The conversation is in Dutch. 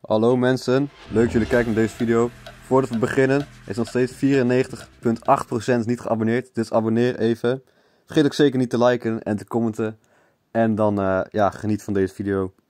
Hallo mensen, leuk dat jullie kijken naar deze video. Voordat we beginnen is nog steeds 94,8% niet geabonneerd, dus abonneer even. Vergeet ook zeker niet te liken en te commenten. En dan geniet van deze video.